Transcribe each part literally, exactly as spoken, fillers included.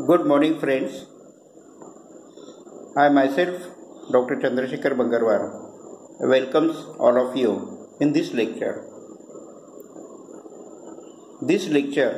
Good morning, friends. I myself, Doctor Chandrasekhar Bangarwar, welcomes all of you in this lecture. This lecture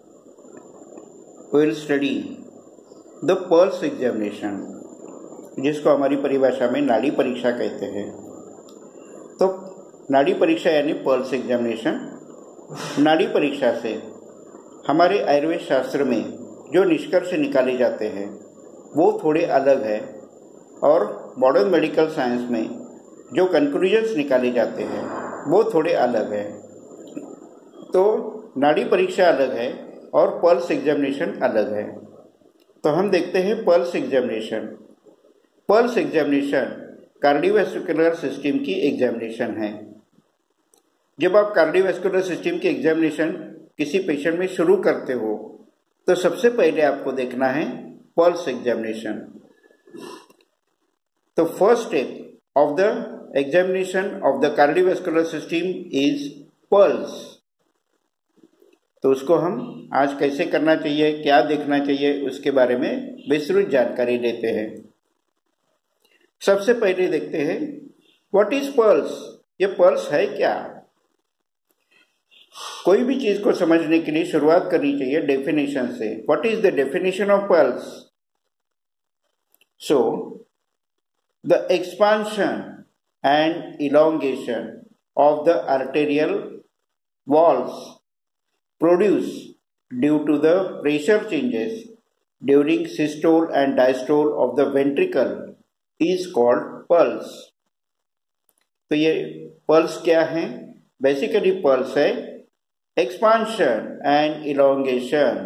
will study the pulse examination, जिसको हमारी परिभाषा में नाड़ी परीक्षा कहते हैं। तो नाड़ी परीक्षा यानी पल्स एग्जामिनेशन। नाड़ी परीक्षा से हमारे आयुर्वेद शास्त्र में जो निष्कर्ष निकाले जाते हैं वो थोड़े अलग है, और मॉडर्न मेडिकल साइंस में जो कंक्लूजन्स निकाले जाते हैं वो थोड़े अलग है। तो नाड़ी परीक्षा अलग है और पल्स एग्जामिनेशन अलग है। तो हम देखते हैं pulse examination. Pulse examination cardiovascular system की एग्जामिनेशन है। जब आप कार्डियोवैस्कुलर सिस्टम की एग्जामिनेशन किसी पेशेंट में शुरू करते हो तो सबसे पहले आपको देखना है पल्स एग्जामिनेशन। तो first step of the examination of the cardiovascular system is pulse. तो उसको हम आज कैसे करना चाहिए, क्या देखना चाहिए, उसके बारे में विस्तृत जानकारी लेते हैं। सबसे पहले देखते हैं व्हाट इज पल्स। ये पल्स है क्या। कोई भी चीज को समझने के लिए शुरुआत करनी चाहिए डेफिनेशन से। What is the definition of pulse. So the expansion and elongation of the arterial walls produce due to the pressure changes during systole and diastole of the ventricle is called pulse. तो ये pulse क्या है। Basically pulse है expansion and elongation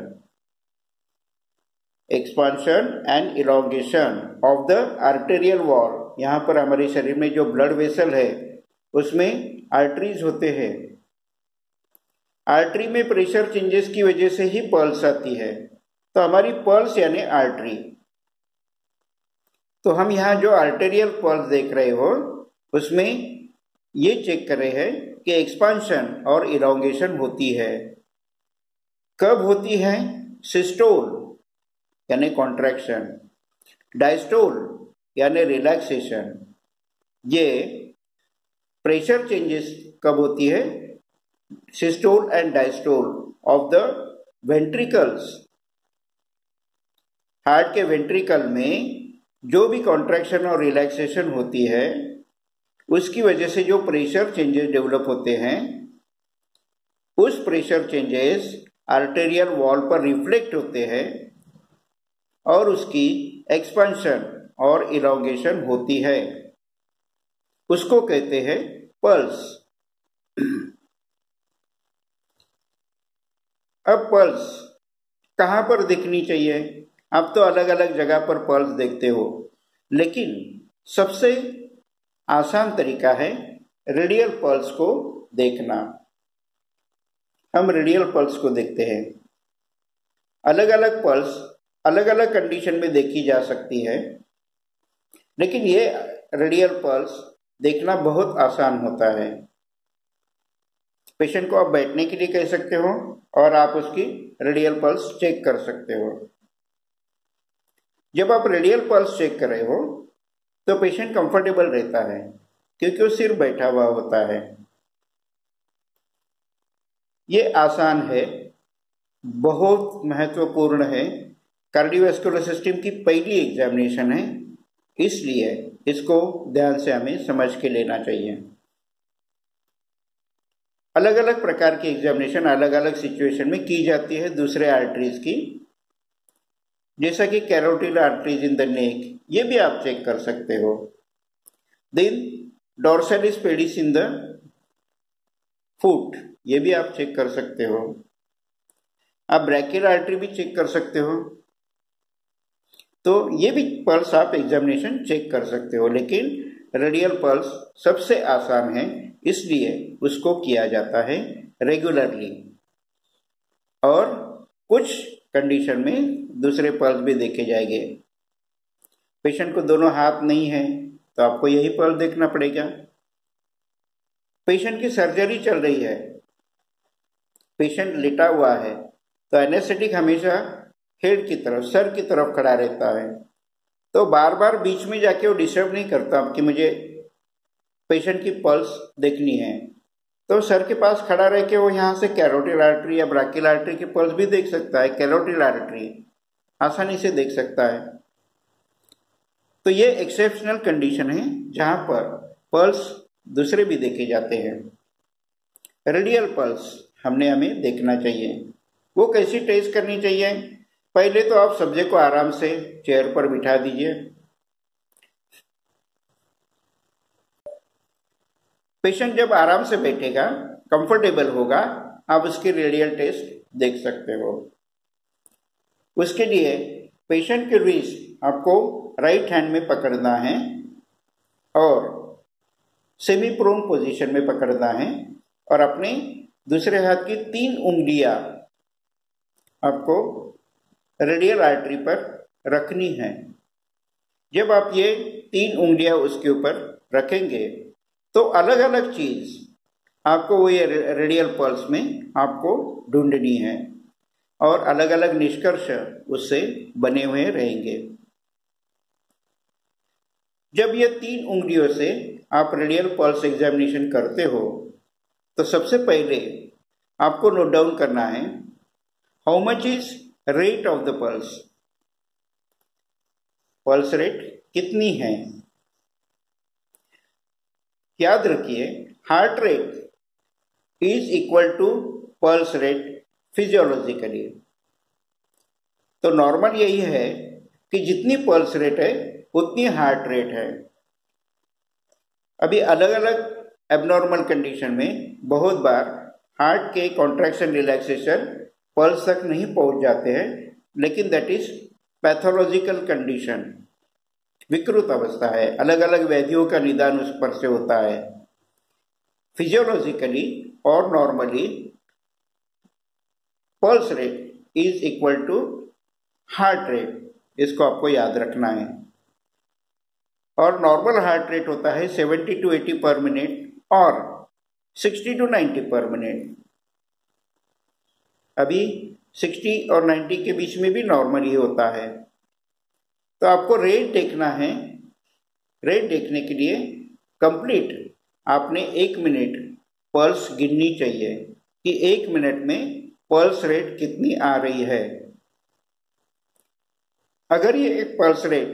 expansion and elongation of the arterial wall। यहाँ पर हमारे शरीर में जो ब्लड वेसल है उसमें आर्टरीज होते हैं। आर्टरी में प्रेशर चेंजेस की वजह से ही पल्स आती है। तो हमारी पल्स यानी आर्टरी। तो हम यहाँ जो आर्टेरियल पल्स देख रहे हो उसमें ये चेक कर रहे हैं कि एक्सपांशन और इलोंगेशन होती है। कब होती है। सिस्टोल यानी कॉन्ट्रैक्शन, डायस्टोल यानी रिलैक्सेशन। ये प्रेशर चेंजेस कब होती है। Systole and diastole of the ventricles. Heart के वेंट्रिकल में जो भी कॉन्ट्रैक्शन और रिलैक्सेशन होती है उसकी वजह से जो प्रेशर चेंजेस डेवलप होते हैं, उस प्रेशर चेंजेस आर्टेरियल वॉल पर रिफ्लेक्ट होते हैं और उसकी एक्सपेंशन और इलोंगेशन होती है। उसको कहते हैं पल्स। अब पल्स कहाँ पर दिखनी चाहिए। आप तो अलग अलग जगह पर पल्स देखते हो, लेकिन सबसे आसान तरीका है रेडियल पल्स को देखना। हम रेडियल पल्स को देखते हैं। अलग अलग पल्स अलग अलग कंडीशन में देखी जा सकती है, लेकिन ये रेडियल पल्स देखना बहुत आसान होता है। पेशेंट को आप बैठने के लिए कह सकते हो और आप उसकी रेडियल पल्स चेक कर सकते हो। जब आप रेडियल पल्स चेक कर रहे हो तो पेशेंट कंफर्टेबल रहता है क्योंकि वो सिर बैठा हुआ होता है। ये आसान है, बहुत महत्वपूर्ण है। कार्डियोवैस्कुलर सिस्टम की पहली एग्जामिनेशन है, इसलिए इसको ध्यान से हमें समझ के लेना चाहिए। अलग अलग प्रकार की एग्जामिनेशन अलग अलग सिचुएशन में की जाती है दूसरे आर्टरीज की, जैसा कि carotid arteries in the neck, ये भी आप चेक कर सकते हो। Then dorsalis pedis in the foot, ये भी आप चेक कर सकते हो। आप ब्रैकियल आर्टरी भी चेक कर सकते हो। तो ये भी पल्स आप एग्जामिनेशन चेक कर सकते हो, लेकिन रेडियल पल्स सबसे आसान है, इसलिए उसको किया जाता है रेगुलरली। और कुछ कंडीशन में दूसरे पल्स भी देखे जाएंगे। पेशेंट को दोनों हाथ नहीं है तो आपको यही पल्स देखना पड़ेगा। पेशेंट की सर्जरी चल रही है, पेशेंट लेटा हुआ है, तो एनेस्थेटिक हमेशा हेड की तरफ, सर की तरफ खड़ा रहता है, तो बार बार बीच में जाके वो डिस्टर्ब नहीं करता कि मुझे पेशेंट की पल्स देखनी है। तो सर के पास खड़ा रह के वो यहाँ से कैरोटिड आर्टरी या ब्राकियल आर्टरी की पल्स भी देख सकता है, कैरोटिड आर्टरी आसानी से देख सकता है। तो ये एक्सेप्शनल कंडीशन है जहाँ पर पल्स दूसरे भी देखे जाते हैं। रेडियल पल्स हमने हमें देखना चाहिए। वो कैसी टेस्ट करनी चाहिए? पहले तो आप सब्जेक्ट को आराम से चेयर पर बिठा दीजिए। पेशेंट जब आराम से बैठेगा, कंफर्टेबल होगा, आप उसकी रेडियल टेस्ट देख सकते हो। उसके लिए पेशेंट के रिस्ट आपको राइट हैंड में पकड़ना है और सेमी प्रोन पोजीशन में पकड़ना है और अपने दूसरे हाथ की तीन उंगलियां आपको रेडियल आर्टरी पर रखनी है। जब आप ये तीन उंगलियां उसके ऊपर रखेंगे तो अलग अलग चीज आपको वो ये रेडियल पल्स में आपको ढूंढनी है और अलग अलग निष्कर्ष उससे बने हुए रहेंगे। जब ये तीन उंगलियों से आप रेडियल पल्स एग्जामिनेशन करते हो तो सबसे पहले आपको नोट डाउन करना है how much is rate of the pulse. Pulse rate कितनी है? याद रखिए, heart rate is equal to pulse rate physiologically. तो नॉर्मल यही है कि जितनी पल्स रेट है उतनी हार्ट रेट है। अभी अलग अलग एबनॉर्मल कंडीशन में बहुत बार हार्ट के कॉन्ट्रैक्शन रिलैक्सेशन पल्स तक नहीं पहुंच जाते हैं, लेकिन दैट इज पैथोलॉजिकल कंडीशन, विकृत अवस्था है। अलग अलग व्याधियों का निदान उस पर से होता है। फिजियोलॉजिकली और normally pulse rate is equal to heart rate, इसको आपको याद रखना है। और नॉर्मल हार्ट रेट होता है seventy to eighty per minute और sixty to ninety per minute. अभी सिक्सटी और नाइंटी के बीच में भी नॉर्मल ही होता है। तो आपको रेट देखना है। रेट देखने के लिए कंप्लीट आपने एक मिनट पल्स गिननी चाहिए कि एक मिनट में पल्स रेट कितनी आ रही है। अगर ये एक पल्स रेट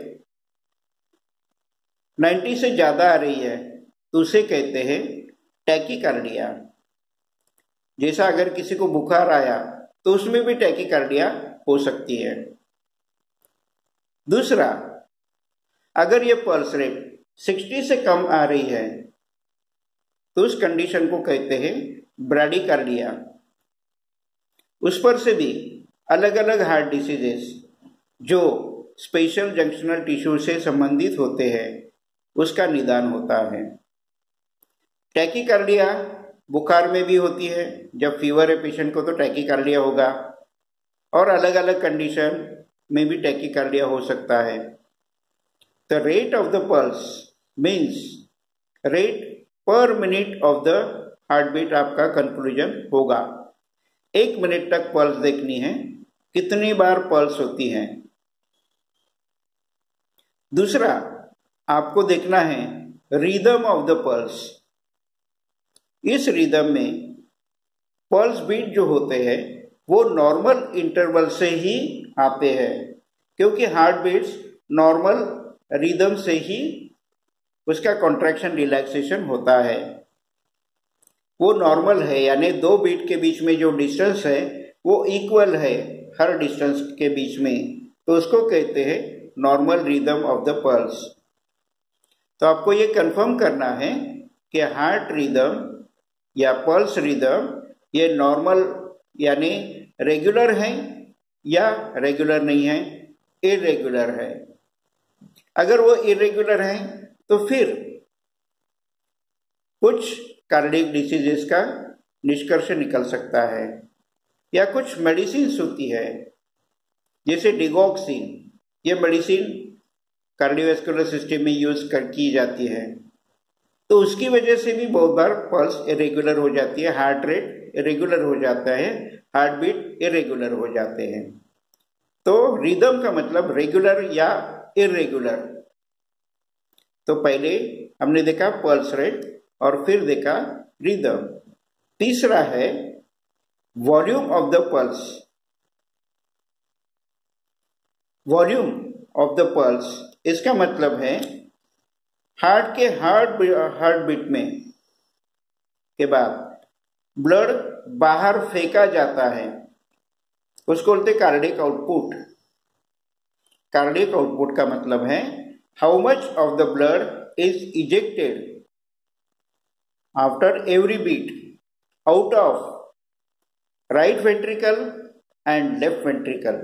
नब्बे से ज़्यादा आ रही है तो उसे कहते हैं टैकीकार्डिया। जैसा अगर किसी को बुखार आया तो उसमें भी टैकीकार्डिया हो सकती है। दूसरा, अगर ये पल्स रेट साठ से कम आ रही है तो उस कंडीशन को कहते हैं ब्राडीकार्डिया। उस पर से भी अलग अलग हार्ट डिसीजेस जो स्पेशल जंक्शनल टिश्यू से संबंधित होते हैं उसका निदान होता है। टैकीकार्डिया बुखार में भी होती है, जब फीवर है पेशेंट को तो टैकीकार्डिया होगा, और अलग अलग कंडीशन में भी टैकीकार्डिया हो सकता है। The rate of the pulse means rate per minute of the heart beat आपका कंक्लूजन होगा। एक मिनट तक पल्स देखनी है, कितनी बार पल्स होती है। दूसरा, आपको देखना है रिदम ऑफ द पल्स। इस रिदम में पल्स बीट जो होते हैं वो नॉर्मल इंटरवल से ही आते हैं, क्योंकि हार्ट बीट्स नॉर्मल रिदम से ही उसका कॉन्ट्रैक्शन रिलैक्सेशन होता है। वो नॉर्मल है, यानी दो बीट के बीच में जो डिस्टेंस है वो इक्वल है हर डिस्टेंस के बीच में, तो उसको कहते हैं normal rhythm of the pulse. तो आपको ये कंफर्म करना है कि हार्ट रिदम या पल्स रिदम ये नॉर्मल यानी रेगुलर है या रेगुलर नहीं है, इरेगुलर है। अगर वो इरेगुलर है तो फिर कुछ कार्डियक डिसीजेस का निष्कर्ष निकल सकता है, या कुछ मेडिसिन होती है जैसे डिगॉक्सिन। ये मेडिसिन कार्डियोवैस्कुलर सिस्टम में यूज कर की जाती है, तो उसकी वजह से भी बहुत बार पल्स इरेगुलर हो जाती है, हार्ट रेट इरेगुलर हो जाता है, हार्ट बीट इरेगुलर हो जाते हैं। तो रिदम का मतलब रेगुलर या इरेगुलर। तो पहले हमने देखा पल्स रेट और फिर देखा रिदम। तीसरा है volume of the pulse. Volume of the pulse इसका मतलब है हार्ट के हार्ट हार्ट बीट में के बाद ब्लड बाहर फेंका जाता है, उसको बोलते कार्डियक आउटपुट। कार्डियक आउटपुट का मतलब है how much of the blood is ejected after every beat out of right ventricle and left ventricle.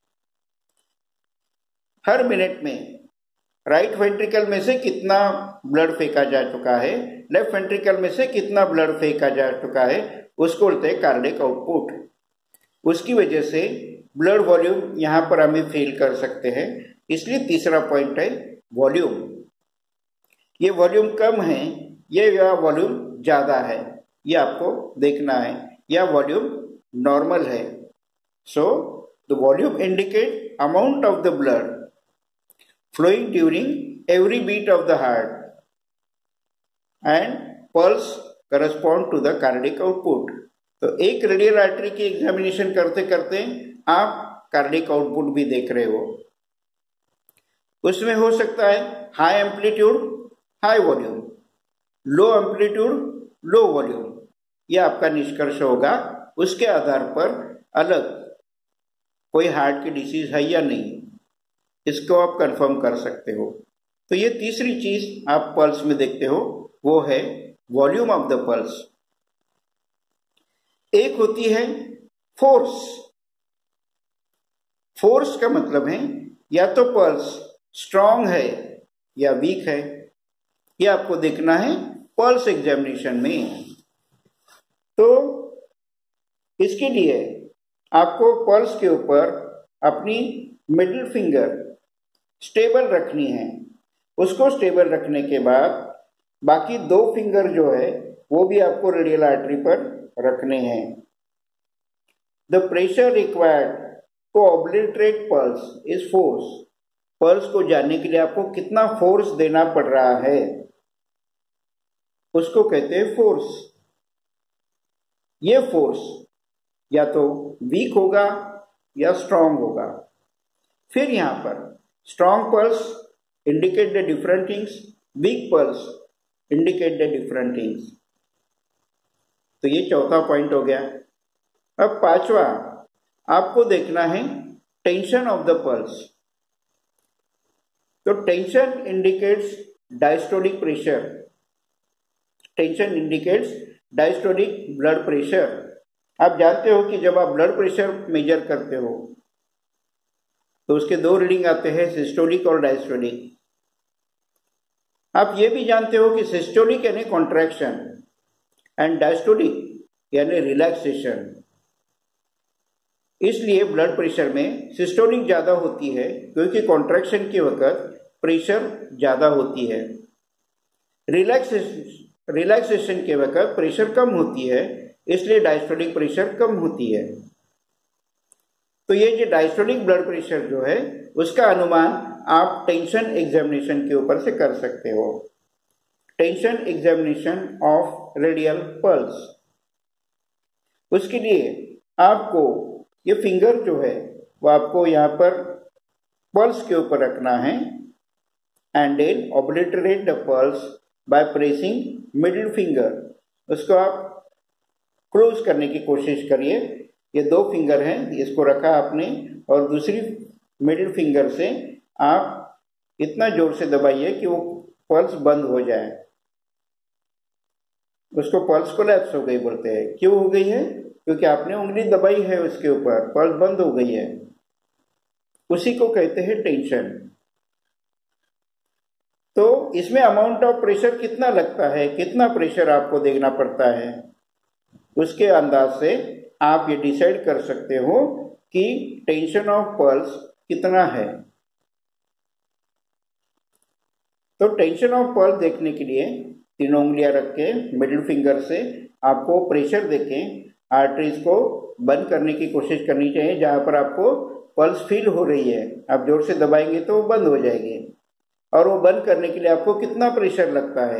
हर मिनट में राइट वेंट्रिकल में से कितना ब्लड फेंका जा चुका है, लेफ्ट वेंट्रिकल में से कितना ब्लड फेंका जा चुका है, उसको बोलते हैं कार्डियक आउटपुट। उसकी वजह से ब्लड वॉल्यूम यहाँ पर हमें फील कर सकते हैं, इसलिए तीसरा पॉइंट है वॉल्यूम। ये वॉल्यूम कम है ये या वॉल्यूम ज़्यादा है, ये आपको देखना है, या वॉल्यूम नॉर्मल है। So the volume indicate amount of the blood flowing during every beat of the heart and pulse correspond to the cardiac output। तो एक रेडियल आर्टरी की एग्जामिनेशन करते करते आप कार्डियक आउटपुट भी देख रहे हो। उसमें हो सकता है high amplitude high volume, low amplitude low volume, यह आपका निष्कर्ष होगा। उसके आधार पर अलग कोई हार्ट की डिसीज है या नहीं, इसको आप कंफर्म कर सकते हो। तो ये तीसरी चीज आप पल्स में देखते हो, वो है वॉल्यूम ऑफ द पल्स। एक होती है फोर्स। फोर्स का मतलब है या तो पल्स स्ट्रांग है या वीक है, ये आपको देखना है पल्स एग्जामिनेशन में। तो इसके लिए आपको पल्स के ऊपर अपनी मिडिल फिंगर स्टेबल रखनी है। उसको स्टेबल रखने के बाद बाकी दो फिंगर जो है वो भी आपको रेडियल आर्टरी पर रखने हैं। The pressure required to obliterate pulse is force. Pulse को जानने के लिए आपको कितना फोर्स देना पड़ रहा है उसको कहते हैं फोर्स। ये फोर्स या तो वीक होगा या स्ट्रांग होगा। फिर यहां पर strong pulse indicate the different things, weak pulse indicate the different things. तो ये चौथा पॉइंट हो गया। अब पांचवा आपको देखना है टेंशन ऑफ द पल्स। तो tension indicates diastolic pressure. Tension indicates diastolic blood pressure. आप जानते हो कि जब आप ब्लड प्रेशर मेजर करते हो तो उसके दो रीडिंग आते हैं, सिस्टोलिक और डायस्टोलिक। आप ये भी जानते हो कि सिस्टोलिक यानी कॉन्ट्रैक्शन एंड डायस्टोलिक यानी रिलैक्सेशन। इसलिए ब्लड प्रेशर में सिस्टोलिक ज्यादा होती है क्योंकि कॉन्ट्रैक्शन के वक्त प्रेशर ज्यादा होती है। रिलैक्सेशन रिलैक्सेशन के वक्त प्रेशर कम होती है, इसलिए डायस्टोलिक प्रेशर कम होती है। तो ये जो डायस्टोलिक ब्लड प्रेशर जो है उसका अनुमान आप टेंशन एग्जामिनेशन के ऊपर से कर सकते हो। Tension examination of radial pulse. उसके लिए आपको ये फिंगर जो है वो आपको यहाँ पर पल्स के ऊपर रखना है and then obliterate the pulse by pressing middle finger. उसको आप क्लोज करने की कोशिश करिए। ये दो फिंगर हैं, इसको रखा आपने और दूसरी मिडिल फिंगर से आप इतना जोर से दबाइए कि वो पल्स बंद हो जाए। उसको पल्स कोलैप्स हो गई बोलते हैं। क्यों हो गई है? क्योंकि आपने उंगली दबाई है उसके ऊपर, पल्स बंद हो गई है। उसी को कहते हैं टेंशन। तो इसमें अमाउंट ऑफ प्रेशर कितना लगता है, कितना प्रेशर आपको देखना पड़ता है, उसके अंदाज से आप ये डिसाइड कर सकते हो कि टेंशन ऑफ पल्स कितना है। तो टेंशन ऑफ पल्स देखने के लिए तीनों उंगलियां रख के मिडिल फिंगर से आपको प्रेशर देके आर्टरीज को बंद करने की कोशिश करनी चाहिए जहां पर आपको पल्स फील हो रही है, आप जोर से दबाएंगे तो वो बंद हो जाएगी। और वो बंद करने के लिए आपको कितना प्रेशर लगता है?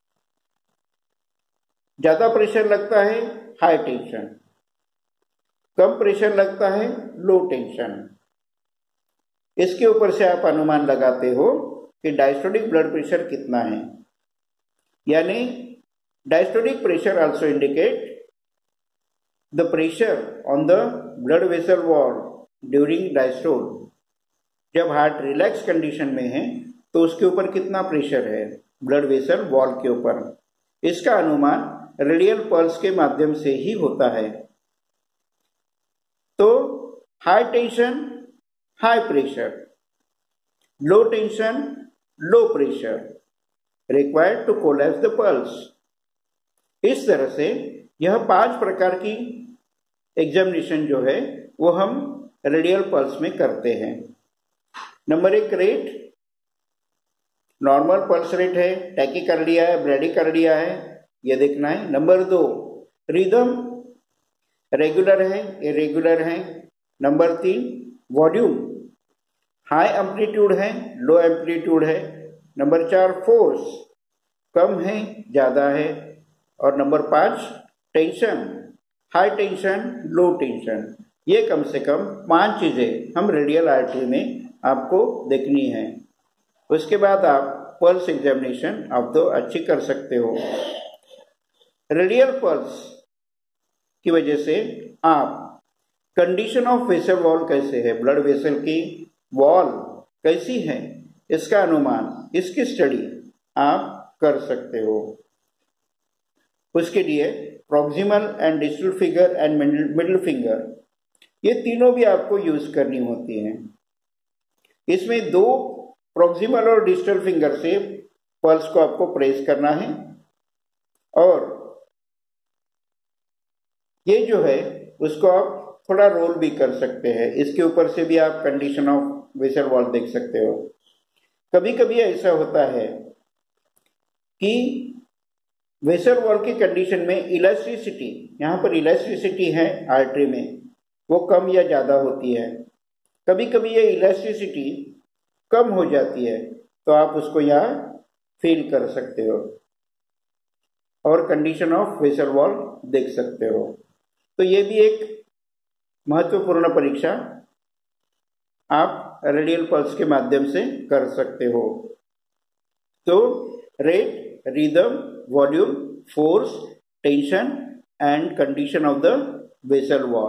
ज्यादा प्रेशर लगता है हाई टेंशन, कम प्रेशर लगता है लो टेंशन। इसके ऊपर से आप अनुमान लगाते हो कि डायस्टोलिक ब्लड प्रेशर कितना है। यानी diastolic pressure also indicate the pressure on the blood vessel wall during diastole. जब हार्ट रिलैक्स कंडीशन में है तो उसके ऊपर कितना प्रेशर है ब्लड वेसल वॉल के ऊपर, इसका अनुमान रेडियल पल्स के माध्यम से ही होता है। तो high tension high pressure, low tension low pressure required to collapse the pulse. इस तरह से यह पांच प्रकार की एग्जामिनेशन जो है वो हम रेडियल पल्स में करते हैं। नंबर एक रेट, नॉर्मल पल्स रेट है, टैकीकार्डिया है, ब्रैडीकार्डिया है, ये देखना है। नंबर दो रिदम, रेगुलर है इरेगुलर है। नंबर तीन वॉल्यूम, हाई एम्पलीट्यूड है लो एम्पलीट्यूड है। नंबर चार फोर्स, कम है ज्यादा है। और नंबर पांच tension, high tension low tension. ये कम से कम पांच चीजें हम रेडियल आर्टरी में आपको देखनी है। उसके बाद आप पल्स एग्जामिनेशन आप तो अच्छी कर सकते हो। रेडियल पल्स की वजह से आप कंडीशन ऑफ वेसल वॉल कैसे है, ब्लड वेसल की वॉल कैसी है, इसका अनुमान, इसकी स्टडी आप कर सकते हो। उसके लिए proximal and distal finger and middle finger, ये तीनों भी आपको यूज करनी होती हैं। इसमें दो प्रॉक्सिमल और डिस्टल फिंगर से पल्स को आपको प्रेस करना है और ये जो है उसको आप थोड़ा रोल भी कर सकते हैं। इसके ऊपर से भी आप कंडीशन ऑफ वेसल वॉल देख सकते हो। कभी कभी ऐसा होता है कि वेसल वॉल की कंडीशन में इलास्टिसिटी, यहाँ पर इलास्टिसिटी है आर्टरी में, वो कम या ज़्यादा होती है। कभी कभी ये इलास्टिसिटी कम हो जाती है तो आप उसको यहाँ फील कर सकते हो और कंडीशन ऑफ वेसल वॉल देख सकते हो। तो ये भी एक महत्वपूर्ण परीक्षा आप रेडियल पल्स के माध्यम से कर सकते हो। तो rate, rhythm, volume, force, tension and condition of the vessel wall.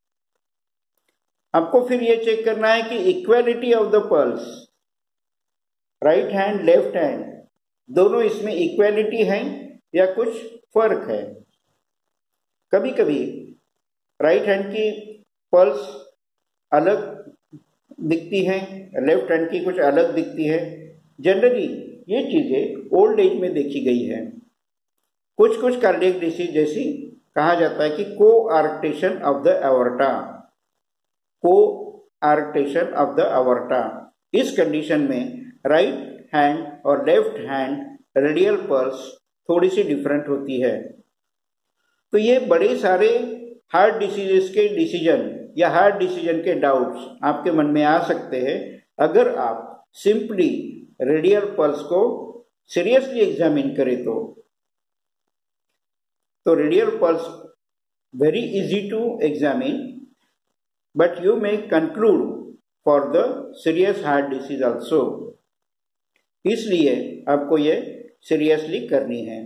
आपको फिर ये चेक करना है कि equality of the pulse, right hand left hand दोनों इसमें इक्वालिटी है या कुछ फर्क है। कभी कभी राइट हैंड की पल्स अलग दिखती है, लेफ्ट हैंड की कुछ अलग दिखती है। जनरली ये चीजें ओल्ड एज में देखी गई है। कुछ कुछ कार्डियक डिसीज जैसी कहा जाता है कि को आर्कटेशन of the aorta, coarctation of the aorta. इस कंडीशन में राइट हैंड और लेफ्ट हैंड रेडियल पल्स थोड़ी सी डिफरेंट होती है। तो ये बड़े सारे हार्ट डिसीजेस के डिसीजन या हार्ट डिसीजन के डाउट्स आपके मन में आ सकते हैं अगर आप सिंपली रेडियल पल्स को सीरियसली एग्जामिन करें तो। तो radial pulse very easy to examine but you may conclude for the serious heart disease also. इसलिए आपको ये सीरियसली करनी है।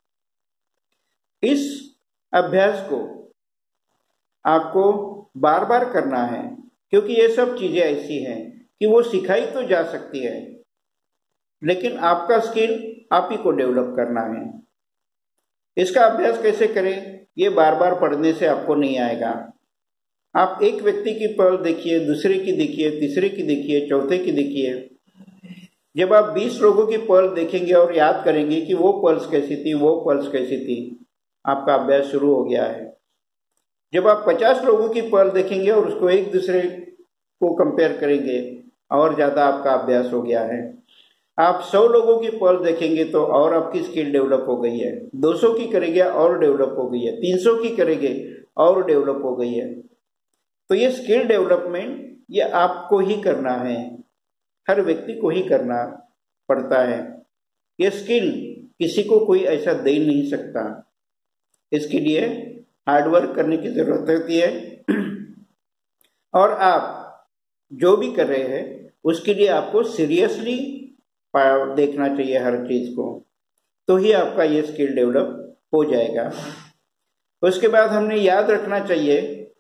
इस अभ्यास को आपको बार बार करना है क्योंकि ये सब चीजें ऐसी हैं कि वो सिखाई तो जा सकती है लेकिन आपका स्किल आप ही को डेवलप करना है। इसका अभ्यास कैसे करें, ये बार बार पढ़ने से आपको नहीं आएगा। आप एक व्यक्ति की पल्स देखिए, दूसरे की देखिए, तीसरे की देखिए, चौथे की देखिए। जब आप बीस लोगों की पल्स देखेंगे और याद करेंगे कि वो पल्स कैसी थी, वो पल्स कैसी थी, आपका अभ्यास शुरू हो गया है। जब आप पचास लोगों की पल्स देखेंगे और उसको एक दूसरे को कंपेयर करेंगे और ज़्यादा आपका अभ्यास हो गया है। आप सौ लोगों की पल्स देखेंगे तो और आपकी स्किल डेवलप हो गई है। दो सौ की करेंगे और डेवलप हो गई है। तीन सौ की करेंगे और डेवलप हो गई है। तो ये स्किल डेवलपमेंट ये आपको ही करना है, हर व्यक्ति को ही करना पड़ता है। ये स्किल किसी को कोई ऐसा दे नहीं सकता, इसके लिए हार्डवर्क करने की जरूरत होती है। और आप जो भी कर रहे हैं उसके लिए आपको सीरियसली देखना चाहिए हर चीज को, तो ही आपका ये स्किल डेवलप हो जाएगा। उसके बाद हमने याद रखना चाहिए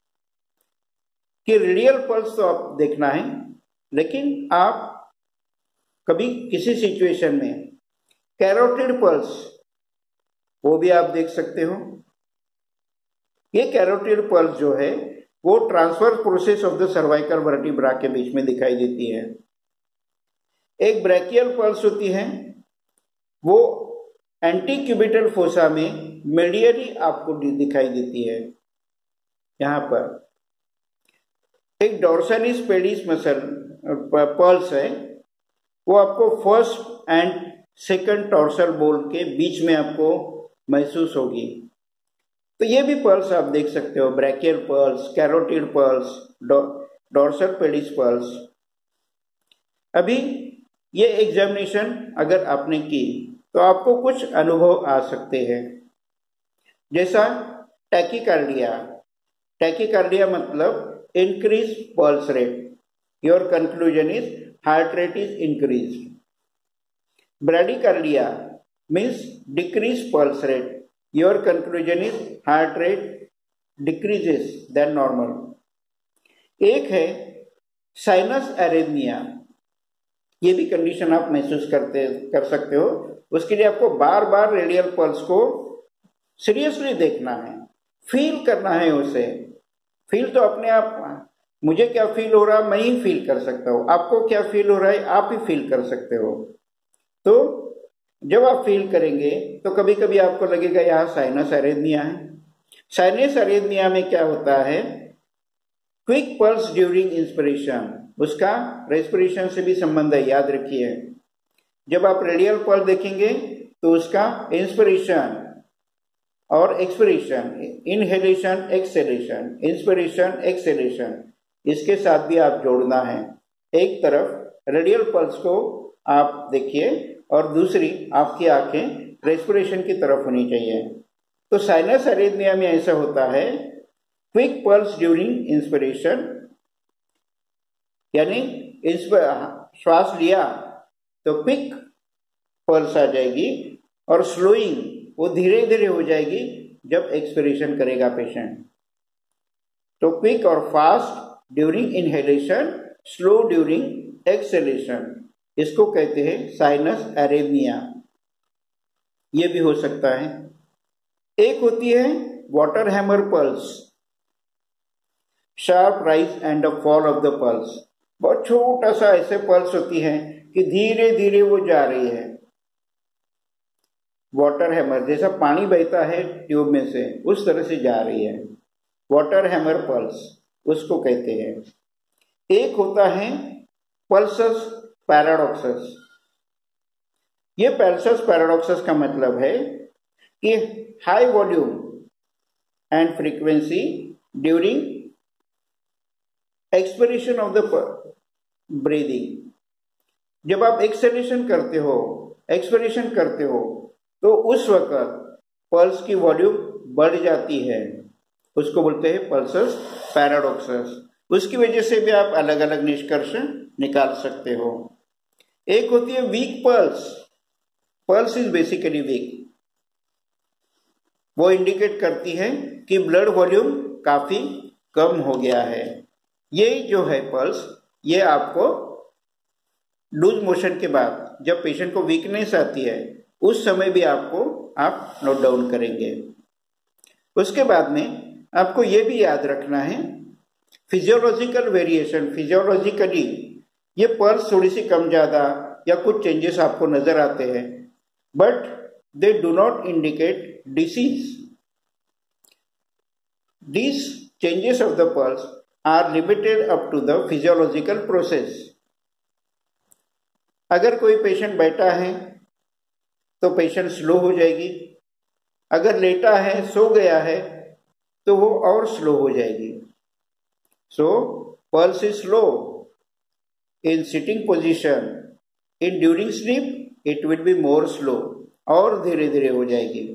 कि रेडियल पल्स तो आप देखना है, लेकिन आप कभी किसी सिचुएशन में कैरोटिड पल्स वो भी आप देख सकते हो। ये कैरोटिड पल्स जो है वो transfer process of the cervical vertebra के बीच में दिखाई देती है। एक ब्रैकियल पल्स होती है, वो एंटीक्यूबिटल फोसा में मीडियली आपको दिखाई देती है। यहां पर एक डोर्सालिस पेडिस मसल पल्स है, वो आपको फर्स्ट एंड सेकंड टॉर्सल बोल के बीच में आपको महसूस होगी। तो ये भी पल्स आप देख सकते हो, brachial pulse, carotid pulse, dorsal pedis pulse. अभी ये एग्जामिनेशन अगर आपने की तो आपको कुछ अनुभव आ सकते हैं, जैसा टैकीकार्डिया। टैकीकार्डिया मतलब increase pulse rate, your conclusion is heart rate is increase. Bradycardia means decrease pulse rate, your conclusion is heart rate decreases then normal. एक है साइनस एरेथमिया, ये भी कंडीशन आप महसूस करते कर सकते हो। उसके लिए आपको बार बार रेडियल पल्स को सीरियसली देखना है, फील करना है उसे। फील तो अपने आप, मुझे क्या फील हो रहा है मैं ही फील कर सकता हूँ, आपको क्या फील हो रहा है आप ही फील कर सकते हो। तो जब आप फील करेंगे तो कभी कभी आपको लगेगा यहाँ साइनस एरेथमिया है। साइनस एरेथमिया में क्या होता है, क्विक पल्स ड्यूरिंग इंस्पिरेशन, उसका रेस्पिरेशन से भी संबंध है, याद रखिए। जब आप रेडियल पल्स देखेंगे तो उसका इंस्पिरेशन और expiration, inhalation exhalation, inspiration exhalation, इसके साथ भी आप जोड़ना है। एक तरफ रेडियल पल्स को आप देखिए और दूसरी आपकी आंखें रेस्पिरेशन की तरफ होनी चाहिए। तो साइनस एरेथमिया में ऐसा होता है, क्विक पल्स ड्यूरिंग इंस्पिरेशन, यानी श्वास लिया तो क्विक पल्स आ जाएगी, और स्लोइंग वो धीरे धीरे हो जाएगी जब एक्सपिरेशन करेगा पेशेंट। तो क्विक और fast during inhalation, slow during exhalation, इसको कहते हैं साइनस एरेथमिया। ये भी हो सकता है। एक होती है water hammer pulse, sharp rise and the fall of the pulse. बहुत छोटा सा ऐसे पल्स होती है कि धीरे धीरे वो जा रही है। वाटर हैमर जैसा पानी बहता है ट्यूब में से, उस तरह से जा रही है, वाटर हैमर पल्स उसको कहते हैं। एक होता है पल्सस पैराडॉक्सस। ये पल्सस पैराडॉक्सस का मतलब है कि high volume and frequency during expiration of the breathing. जब आप एक्सहेलेशन करते हो, एक्सपिरेशन करते हो, तो उस वक्त पल्स की वॉल्यूम बढ़ जाती है, उसको बोलते हैं पल्सस पैराडॉक्सस। उसकी वजह से भी आप अलग अलग निष्कर्ष निकाल सकते हो। एक होती है weak pulse, pulse is basically weak, वो इंडिकेट करती है कि ब्लड वॉल्यूम काफी कम हो गया है। ये जो है पल्स, ये आपको लूज मोशन के बाद जब पेशेंट को वीकनेस आती है उस समय भी आपको आप नोट डाउन करेंगे। उसके बाद में आपको ये भी याद रखना है फिजियोलॉजिकल वेरिएशन। फिजियोलॉजिकली ये पल्स थोड़ी सी कम ज्यादा या कुछ चेंजेस आपको नजर आते हैं, but they do not indicate disease. These changes of the pulse are limited up to the physiological process. अगर कोई पेशेंट बैठा है तो पेशेंट स्लो हो जाएगी, अगर लेटा है, सो गया है, तो वो और स्लो हो जाएगी। So pulse is slow in sitting position, in during sleep it will be more slow, और धीरे धीरे हो जाएगी।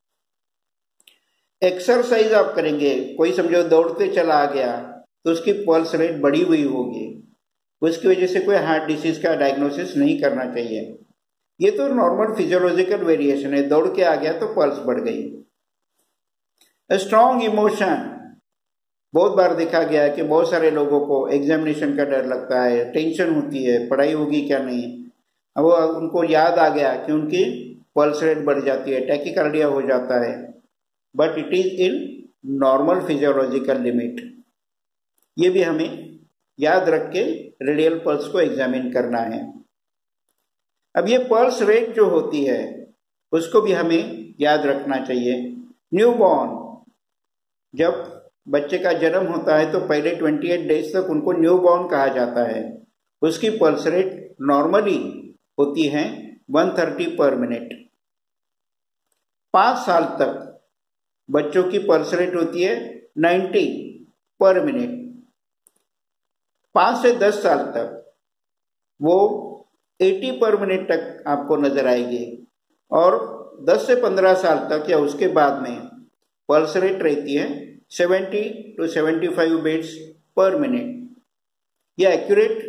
एक्सरसाइज आप करेंगे, कोई समझो दौड़ते चला आ गया तो उसकी पल्स रेट बढ़ी हुई होगी, उसकी वजह से कोई हार्ट डिसीज का डायग्नोसिस नहीं करना चाहिए। ये तो नॉर्मल फिजियोलॉजिकल वेरिएशन है, दौड़ के आ गया तो पल्स बढ़ गई। स्ट्रॉन्ग इमोशन, बहुत बार देखा गया है कि बहुत सारे लोगों को एग्जामिनेशन का डर लगता है, टेंशन होती है, पढ़ाई होगी क्या नहीं, अब वो उनको याद आ गया कि उनकी पल्स रेट बढ़ जाती है, टैकीकार्डिया हो जाता है, but it is in normal physiological limit. ये भी हमें याद रख के रेडियल पल्स को एग्जामिन करना है। अब ये पल्स रेट जो होती है उसको भी हमें याद रखना चाहिए। न्यूबॉर्न, जब बच्चे का जन्म होता है तो पहले अट्ठाईस डेज तक उनको न्यूबॉर्न कहा जाता है, उसकी पल्स रेट नॉर्मली होती है एक सौ तीस पर मिनट। पाँच साल तक बच्चों की पल्स रेट होती है नब्बे पर मिनट। पाँच से दस साल तक वो अस्सी पर मिनट तक आपको नजर आएगी, और दस से पंद्रह साल तक या उसके बाद में पल्स रेट रहती है सत्तर टू पचहत्तर बीट्स पर मिनट। ये एक्यूरेट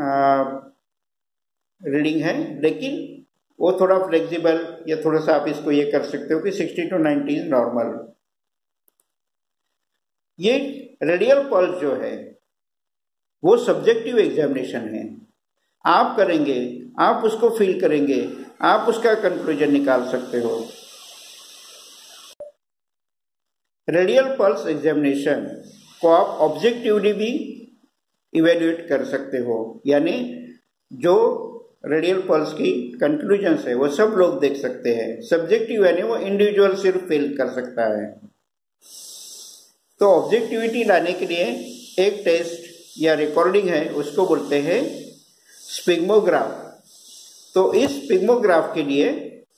रीडिंग है, लेकिन वो थोड़ा फ्लेक्सिबल, या थोड़ा सा आप इसको ये कर सकते हो कि साठ टू नब्बे इज नॉर्मल। ये रेडियल पल्स जो है वो सब्जेक्टिव एग्जामिनेशन है, आप करेंगे, आप उसको फील करेंगे, आप उसका कंक्लूजन निकाल सकते हो। रेडियल पल्स एग्जामिनेशन को आप ऑब्जेक्टिवली भी इवेल्युएट कर सकते हो, यानी जो रेडियल पल्स की कंक्लूजन्स है वो सब लोग देख सकते हैं। सब्जेक्टिव यानी वो इंडिविजुअल सिर्फ फील कर सकता है। तो ऑब्जेक्टिविटी लाने के लिए एक टेस्ट या रिकॉर्डिंग है, उसको बोलते हैं स्पिग्मोग्राफ। तो इस स्पिग्मोग्राफ के लिए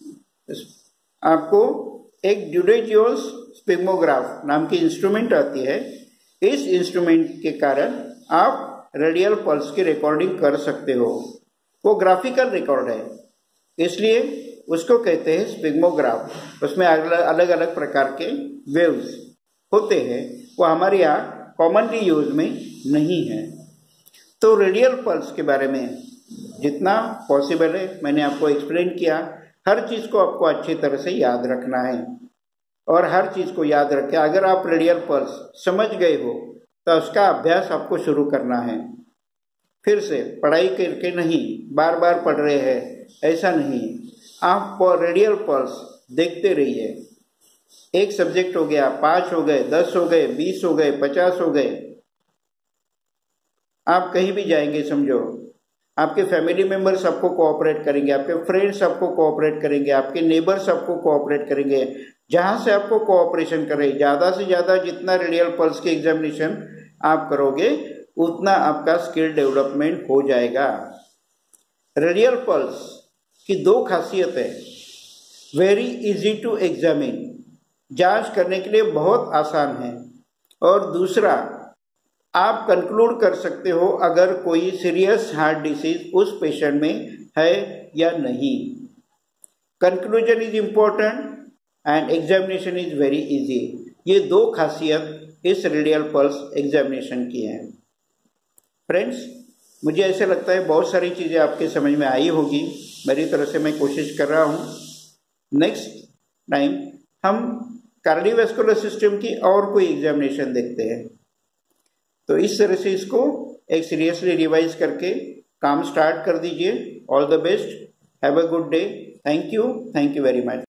आपको एक ड्यूडेजियोस स्पिग्मोग्राफ नाम की इंस्ट्रूमेंट आती है। इस इंस्ट्रूमेंट के कारण आप रेडियल पल्स की रिकॉर्डिंग कर सकते हो। वो ग्राफिकल रिकॉर्ड है, इसलिए उसको कहते हैं स्पिग्मोग्राफ। उसमें अलग अलग प्रकार के वेव्स होते हैं, वो हमारे यहाँ कॉमनली यूज में नहीं है। तो रेडियल पल्स के बारे में जितना पॉसिबल है मैंने आपको एक्सप्लेन किया। हर चीज़ को आपको अच्छी तरह से याद रखना है, और हर चीज़ को याद रखें। अगर आप रेडियल पल्स समझ गए हो तो उसका अभ्यास आपको शुरू करना है। फिर से पढ़ाई करके नहीं, बार बार पढ़ रहे हैं ऐसा नहीं, आप रेडियल पल्स देखते रहिए। एक सब्जेक्ट हो गया, पाँच हो गए, दस हो गए, बीस हो गए, पचास हो गए, आप कहीं भी जाएंगे समझो, आपके फैमिली मेंबर्स आपको कोऑपरेट करेंगे, आपके फ्रेंड्स आपको कोऑपरेट करेंगे, आपके नेबर्स आपको कोऑपरेट करेंगे। जहां से आपको कोऑपरेशन करे, ज़्यादा से ज़्यादा जितना रेडियल पल्स की एग्जामिनेशन आप करोगे उतना आपका स्किल डेवलपमेंट हो जाएगा। रेडियल पल्स की दो खासियत है, वेरी इजी टू एग्जामिन, जांच करने के लिए बहुत आसान है, और दूसरा आप कंक्लूड कर सकते हो अगर कोई सीरियस हार्ट डिसीज उस पेशेंट में है या नहीं। Conclusion is important and examination is very easy. ये दो खासियत इस रेडियल पल्स एग्जामिनेशन की है। फ्रेंड्स, मुझे ऐसे लगता है बहुत सारी चीज़ें आपके समझ में आई होगी। मेरी तरफ से मैं कोशिश कर रहा हूँ। नेक्स्ट टाइम हम कार्डियोवैस्कुलर सिस्टम की और कोई एग्जामिनेशन देखते हैं। तो इस तरह से इसको एक सीरियसली रिवाइज करके काम स्टार्ट कर दीजिए। All the best, have a good day. Thank you, thank you very much.